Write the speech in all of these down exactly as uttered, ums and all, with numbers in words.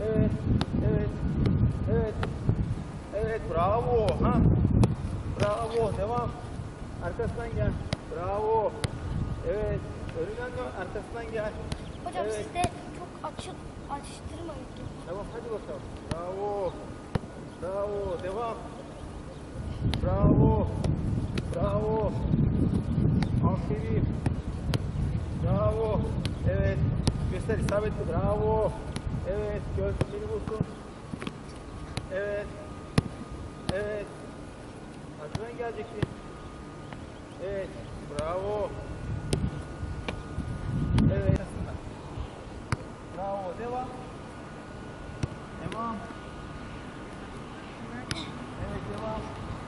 Evet. Evet. Evet. Evet. Bravo. Ha. Bravo. Devam. Arkasından gel. Bravo. Evet. Önünden dön. Arkasından gel. Hocam Evet. siz de çok açık açtırmayın. Tamam hadi bakalım. Bravo. Bravo. Devam. Bravo. Bravo. Aferin. Bravo. Evet. Göster isabetli. Bravo. Evet. Gördün beni bulsun. Evet. Evet. Arkadan geleceksin. Evet. Bravo. Evet. Bravo. Devam. Devam. Evet. Devam.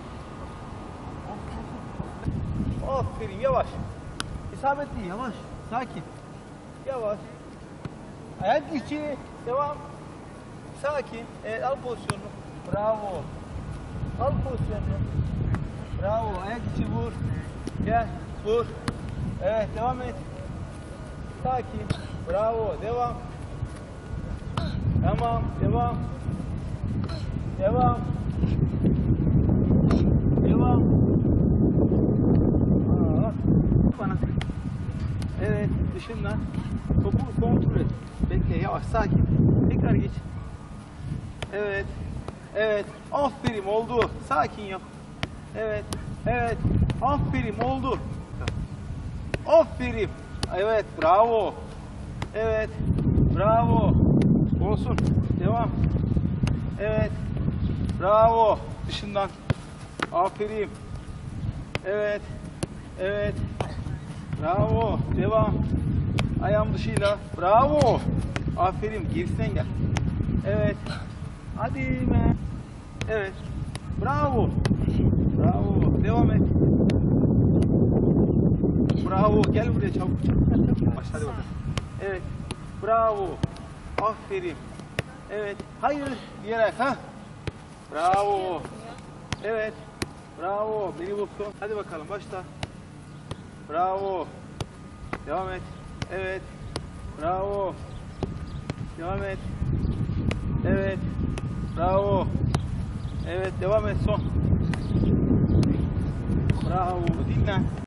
Aferin. Yavaş. İsabetli. Yavaş. Sakin. Yavaş. Ayak içi. Devam. Sakin. Evet. Al pozisyonunu. Bravo. Al pozisyonunu. Bravo. Ayak içi vur. Gel. Vur. Evet. Devam et. Sakin. Bravo. Devam. Tamam. Devam. Devam. Devam. Aa, bana. Evet. Dışından. Topu kontrol et. Bekle. Yavaş. Sakin. Tekrar geç. Evet. Evet. Aferin. Oldu. Sakin yap. Evet. Evet. Aferin. Oldu. Aferin. Evet. Bravo. Evet. Bravo. Olsun. Devam. Evet. Bravo. Dışından. Aferin. Evet. Evet. Bravo. Devam. Ayağım dışıyla. Bravo. Aferin. Gerisinden gel. Evet. Hadi be. Evet. Bravo. Bravo. Devam et. Bravo. Gel buraya çabuk. Başla hadi bakalım. Evet. Bravo. Aferin. Evet. Hayır. Diğer ayak. Ha. Bravo. Evet. Bravo. Beni bulsun. Hadi bakalım. Başla. Bravo. Devam et. Evet. Bravo. Devam et. Evet. Bravo. Evet. Devam et. Son. Bravo. Dinle.